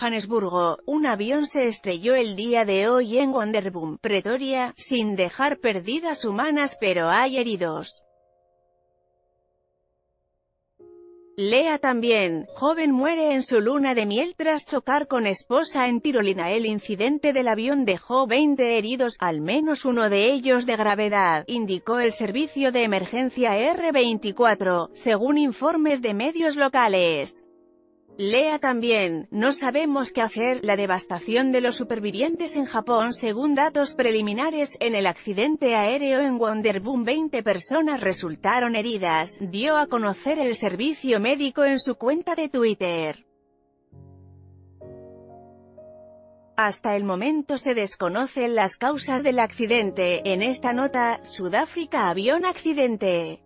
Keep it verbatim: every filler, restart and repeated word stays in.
Johannesburgo, un avión se estrelló el día de hoy en Wonderboom, Pretoria, sin dejar pérdidas humanas pero hay heridos. Lea también, joven muere en su luna de miel tras chocar con esposa en tirolina. El incidente del avión dejó veinte heridos, al menos uno de ellos de gravedad, indicó el servicio de emergencia erre veinticuatro, según informes de medios locales. Lea también, no sabemos qué hacer, la devastación de los supervivientes en Japón. Según datos preliminares, en el accidente aéreo en Wonderboom veinte personas resultaron heridas, dio a conocer el servicio médico en su cuenta de Twitter. Hasta el momento se desconocen las causas del accidente. En esta nota, Sudáfrica avión accidente.